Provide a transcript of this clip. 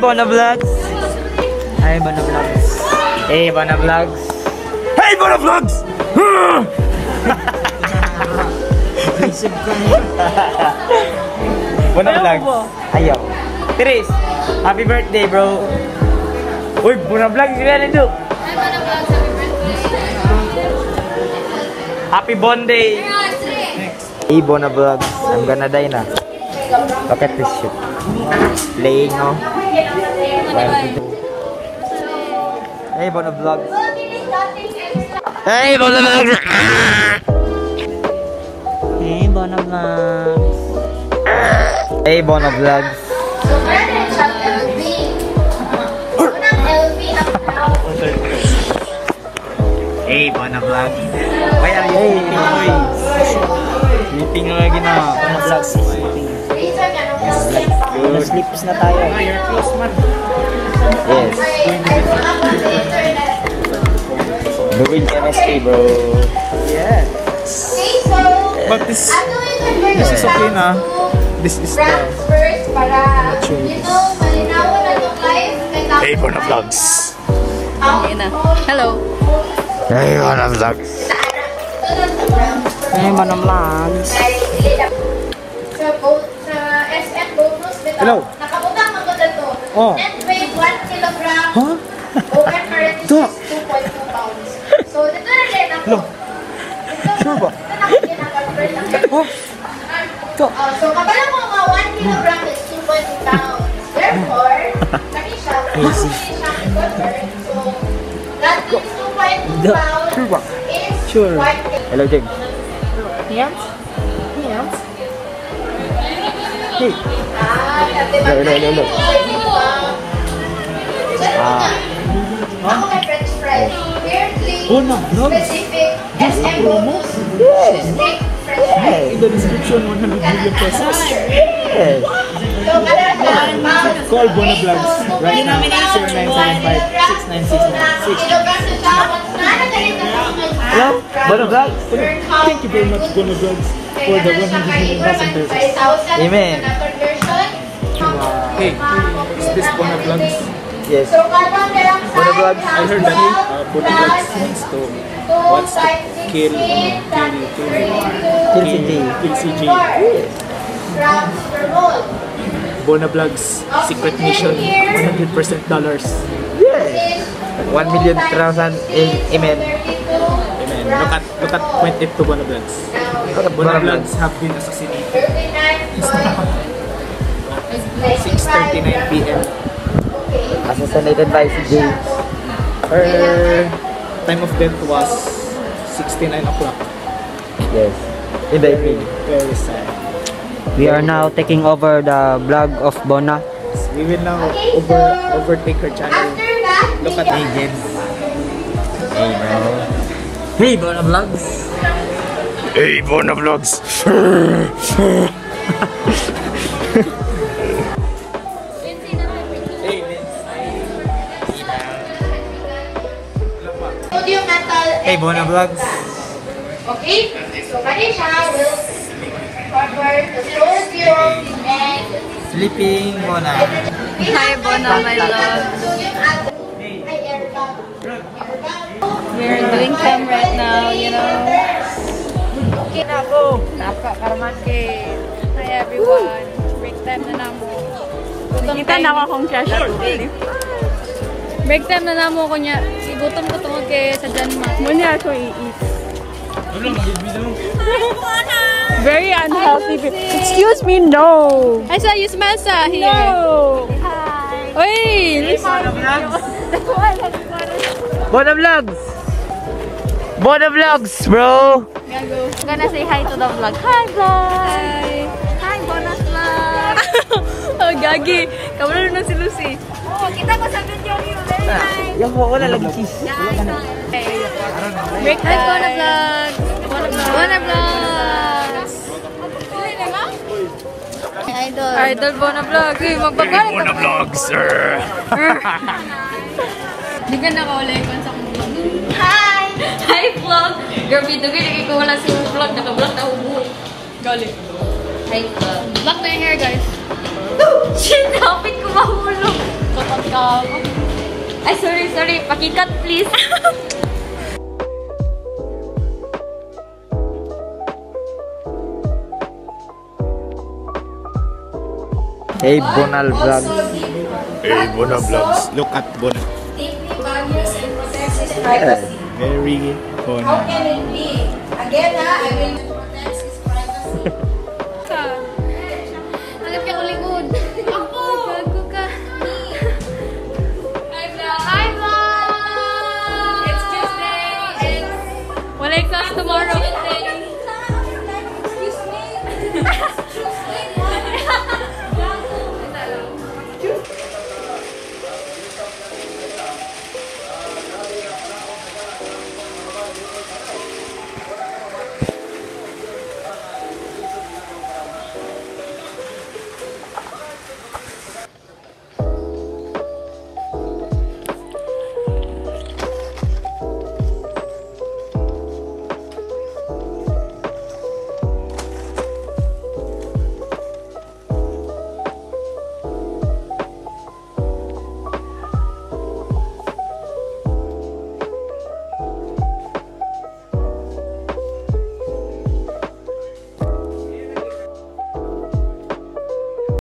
Bona Vlogs! Hi, Bona Vlogs! Hey, Bona Vlogs! Hey, Bona Vlogs! Bona Vlogs! Ayaw! Tris! Happy birthday, bro! Uy, Bona Vlogs! Gano'n ito! Hi, Bona Vlogs! Happy birthday! Happy Bonday! Hey, Bona Vlogs! I'm gonna die na. Look at this shit. Playing, no? Hey, Bona Vlogs! Hey, Bona Vlogs! Hey, Bona Vlogs! Hey, Bona Vlogs! Hey, Bona Vlogs! Why are you sleeping, boys? Sleeping lagi na. Bona Vlogs, sleeping. Sleeps na tayo. You're close, man. Yes. Doing chemistry, bro. Yes. But this is okay na. This is the Hey, Bona Vlogs. Hello. Hey, Bona Vlogs. Hey, Bona Vlogs. Hello. Oh. And weigh 1 kilogram. Huh? Open current is 2.2 pounds. So, dito na rin ako. Sure ba? Oh. So, kabala mo mga 1 kilogram is 2.2 pounds. Therefore, kami siya, kung siya convert, so, that means 2.2 pounds is Sure. 1 kg. Hello, James. Yes? Yes? Hey. Hello. Ako may French fries. Weirdly Bona Vlogs. specific SM bonus. Yes. Strict French fries. In the description, 100 million pesos. Yes. So, Call Bona Vlogs right now. 0975-69696. Hello, Bona Vlogs. Thank you very much, Bona Vlogs, for the 100 million pesos. Amen. Hey, is this Bona Vlogs? Yes. Bona Vlogs. I heard that Bona Vlogs means to wants to kill CG. Bona Vlogs secret mission, 100% dollars. Yes. 1 million thousand. Amen. Amen. Look at point it to Bona Vlogs. Bona Vlogs have been assassinated. 6:39 p.m. Assassinated by CJ. Her time of death was 69 o'clock. Yes. In the evening. Very sad. We are now taking over the vlog of Bona. We will now overtake her channel. Look at Hey, James. Hey, bro. Hey, Bona Vlogs. Hey, Bona Vlogs. Hey, Bona Vlogs. Okay, so Kanisha will forward the slow view and Sleeping Bona. Hi, Bona, my love. We're doing cam right now, you know. Okay na po. Hi, everyone. Break time na namo. Kita na ako akong crush at break time na namo ko niya. Igutom ko tungod kay sa Janma. Muna ako i-eat. Very unhealthy. Excuse me, no. I saw you smell sa here. No. Hi. Oy, Bona Vlogs. Bona Vlogs, bro. I'm gonna say hi to the vlog. Hi, vlog. Hi. Hi, Bona Vlog. Oh, gagi. Kamulo na si Lucy. Oh, kita ko sa video niyo. Very nice. Yung wala lagi cheese. Break time. Hi, Bona Vlog. Bona Vlogs. Idol. Idol Bona Vlog. Uy, magbabalik. Bona Vlogs, sir. Di ka nakaulay ko sa vlog. Hi! Hi, vlog! Girl, video ko lagi ko wala sa vlog. Naka-vlog na ubo. Galing. Hi, vlog. Vlog na yung hair, guys. Shit! Kapit ko mahulog. Kapag ka... Ay, sorry. Pakikat, please. Hey, Bonal Vlog. Hey, Bona vlogs. Look at Bona. Deeply values and protects his privacy. Very How Bona. can it be